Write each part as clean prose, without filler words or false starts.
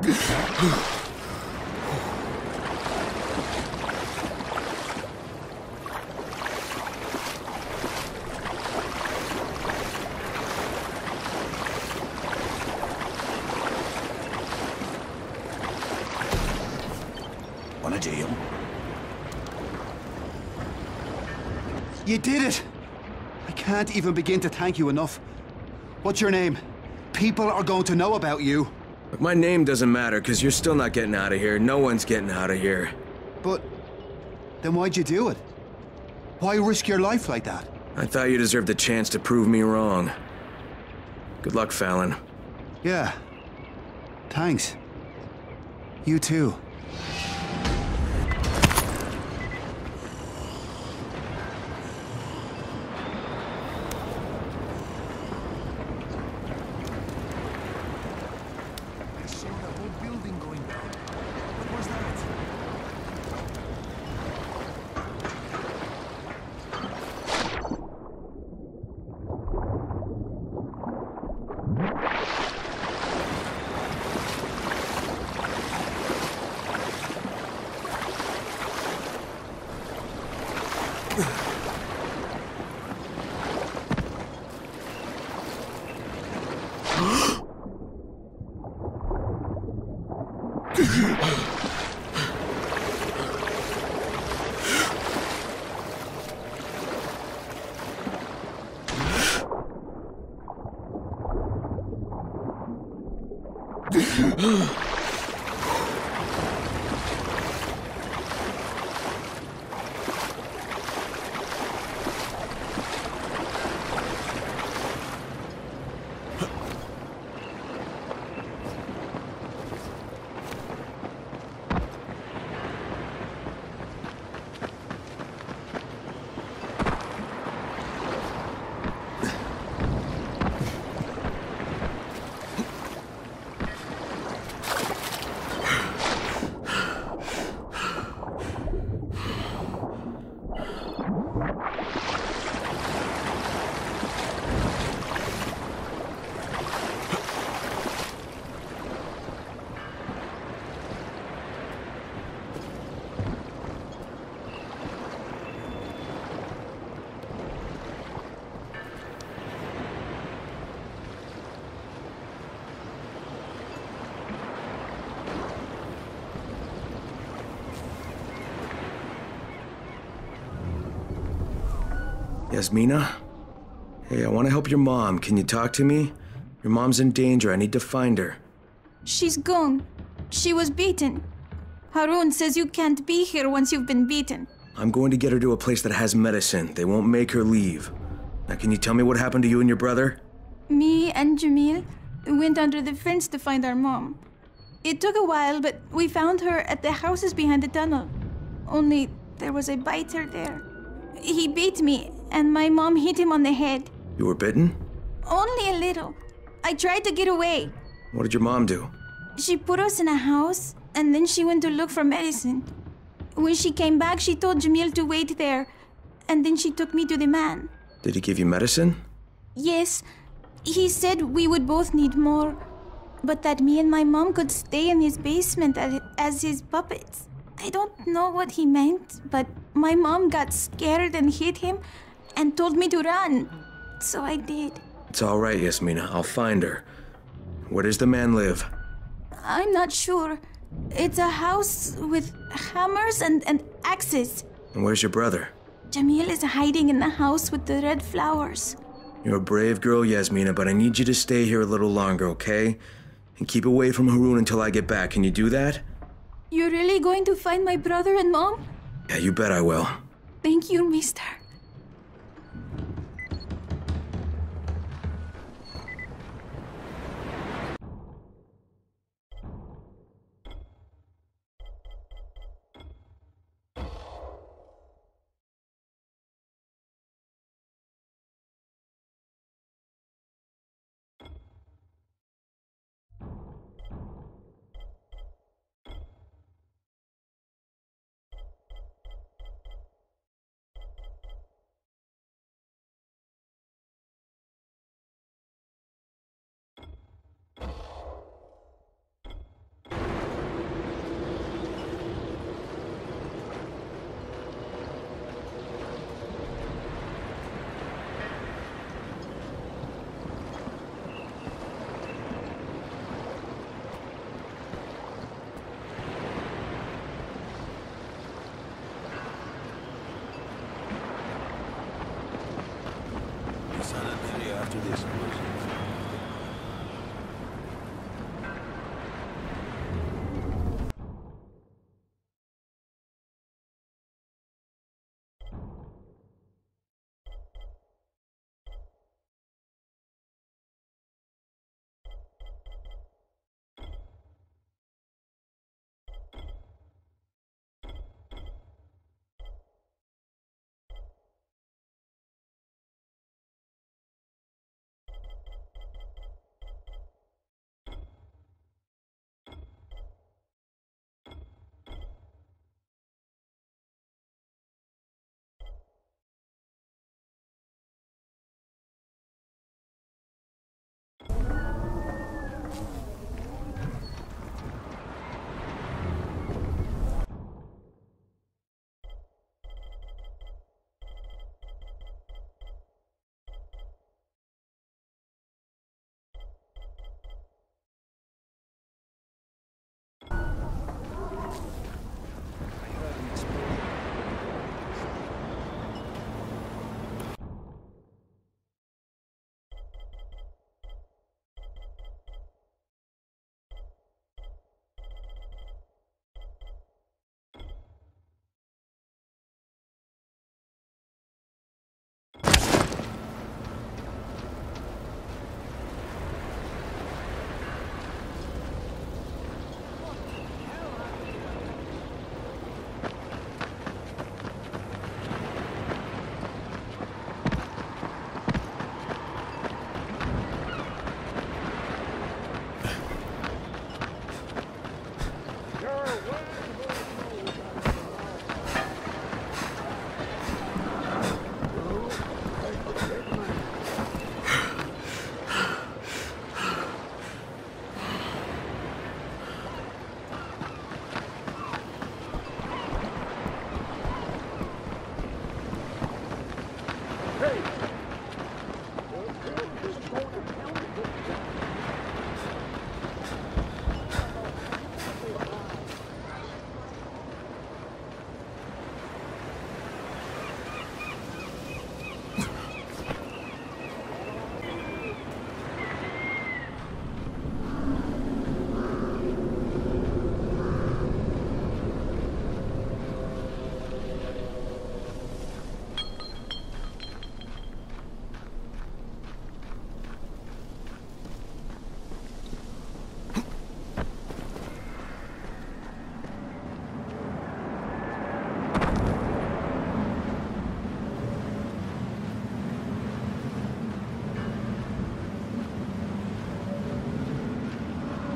Wanna deal? You did it! I can't even begin to thank you enough. What's your name? People are going to know about you. Look, my name doesn't matter, because you're still not getting out of here. No one's getting out of here. But then why'd you do it? Why risk your life like that? I thought you deserved a chance to prove me wrong. Good luck, Fallon. Yeah. Thanks. You too. Yasmina? Hey, I want to help your mom. Can you talk to me? Your mom's in danger. I need to find her. She's gone. She was beaten. Harun says you can't be here once you've been beaten. I'm going to get her to a place that has medicine. They won't make her leave. Now, can you tell me what happened to you and your brother? Me and Jamil went under the fence to find our mom. It took a while, but we found her at the houses behind the tunnel. Only there was a biter there. He beat me, and my mom hit him on the head. You were bitten? Only a little. I tried to get away. What did your mom do? She put us in a house, and then she went to look for medicine. When she came back, she told Jamil to wait there, and then she took me to the man. Did he give you medicine? Yes. He said we would both need more, but that me and my mom could stay in his basement as his puppets. I don't know what he meant, but my mom got scared and hit him and told me to run. So I did. It's all right, Yasmina. I'll find her. Where does the man live? I'm not sure. It's a house with hammers and axes. And where's your brother? Jamil is hiding in the house with the red flowers. You're a brave girl, Yasmina, but I need you to stay here a little longer, okay? And keep away from Harun until I get back. Can you do that? You're really going to find my brother and mom? Yeah, you bet I will. Thank you, mister.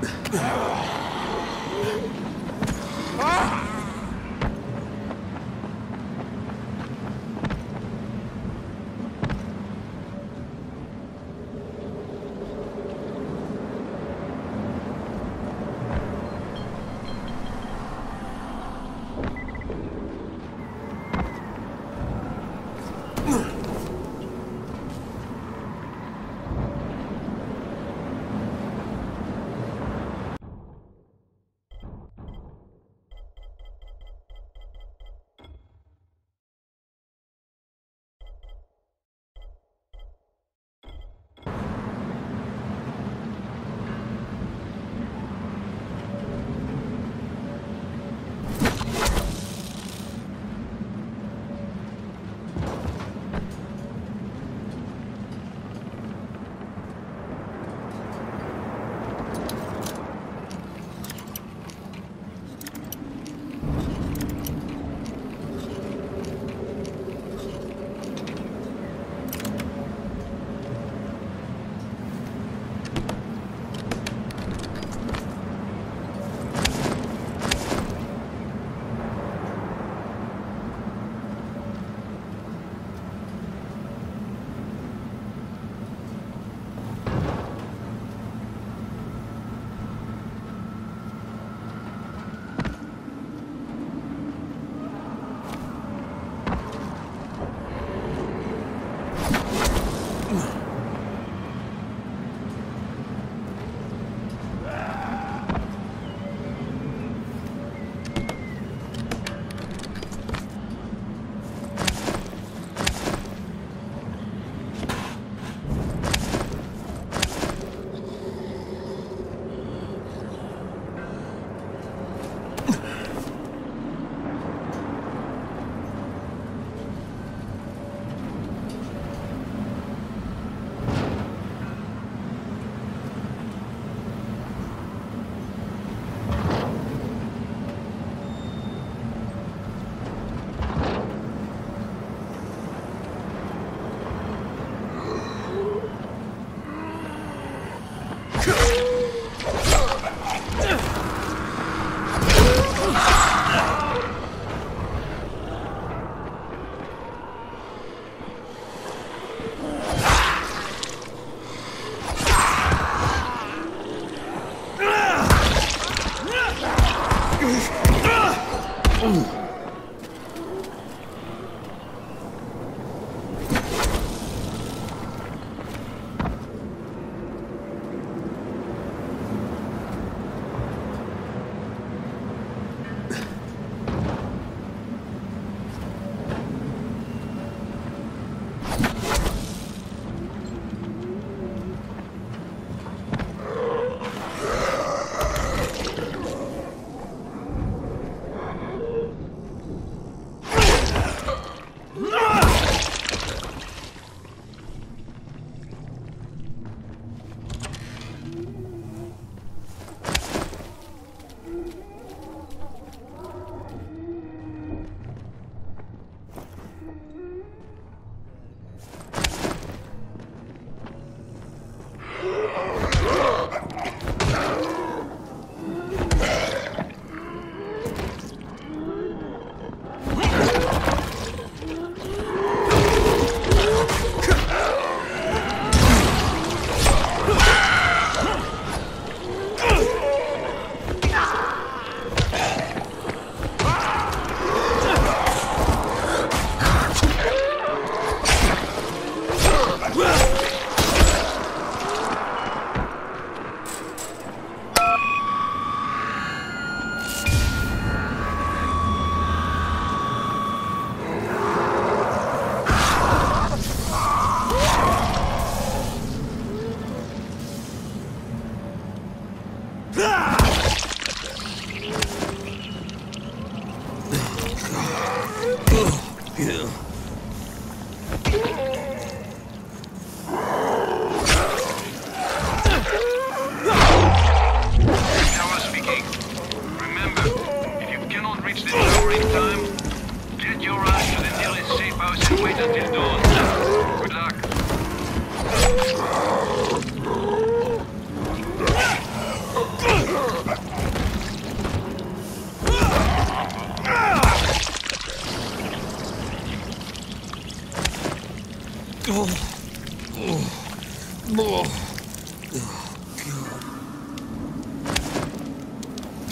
Good luck.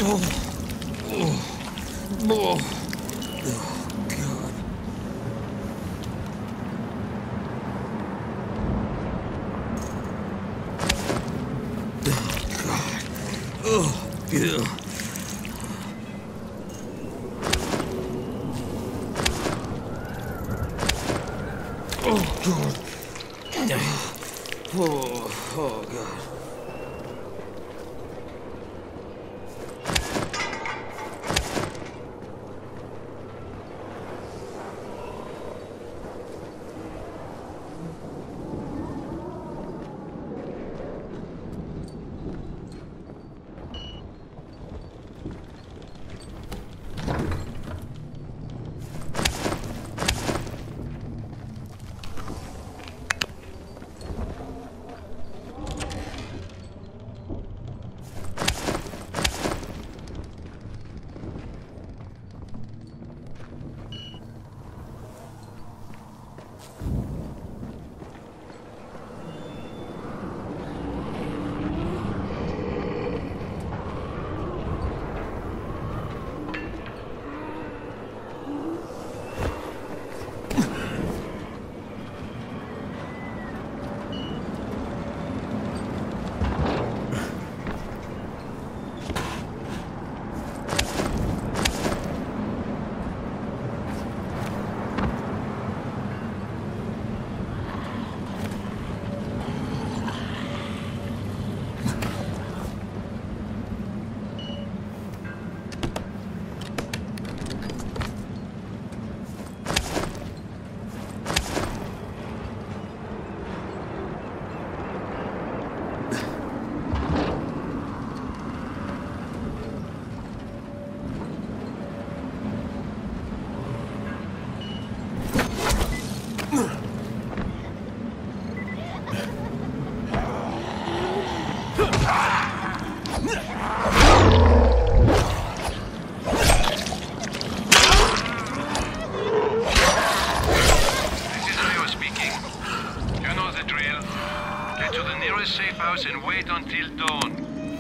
And wait until dawn.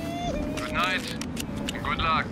Good night, and good luck.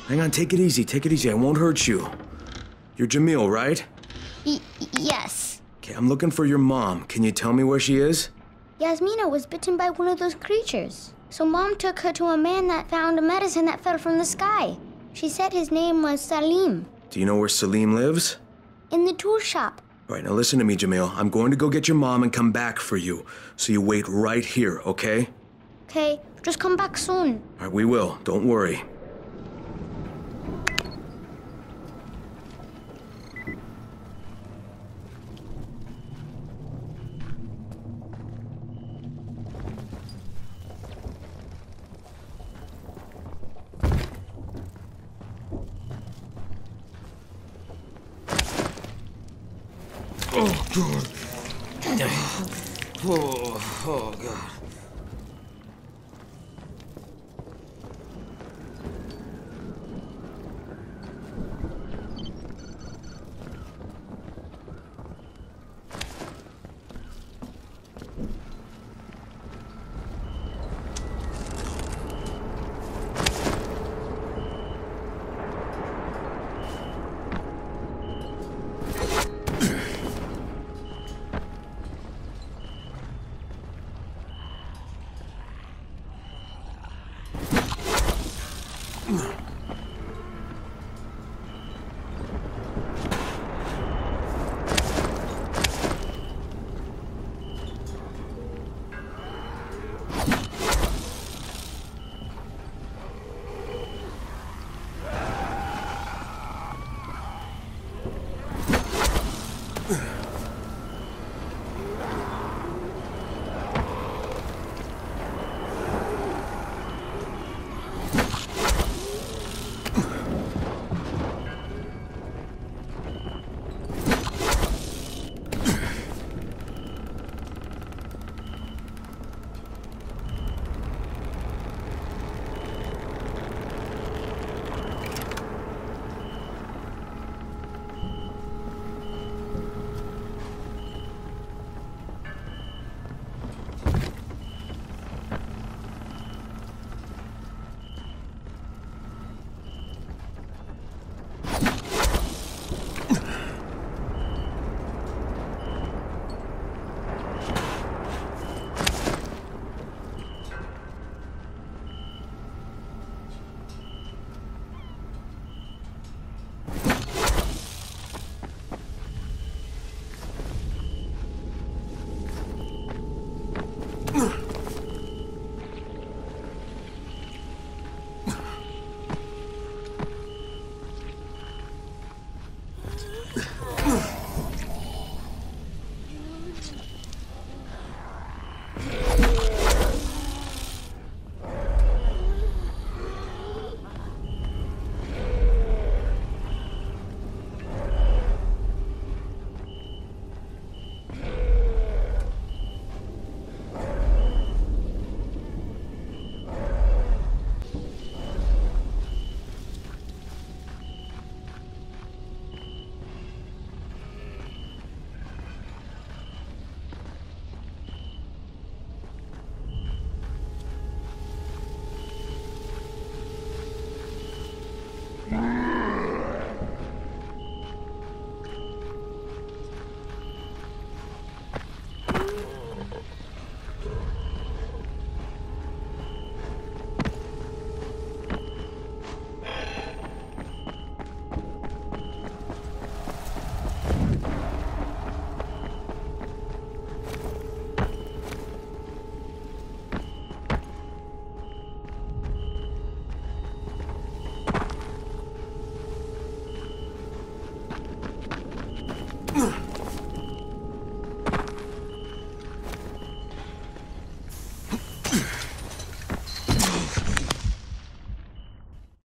Hang on, take it easy, take it easy. I won't hurt you. You're Jamil, right? Yes. Okay, I'm looking for your mom. Can you tell me where she is? Yasmina was bitten by one of those creatures. So Mom took her to a man that found a medicine that fell from the sky. She said his name was Salim. Do you know where Salim lives? In the tool shop. All right, now listen to me, Jamil. I'm going to go get your mom and come back for you. So you wait right here, okay? Okay, just come back soon. All right, we will. Don't worry. Oh, God. Oh, God. Ugh.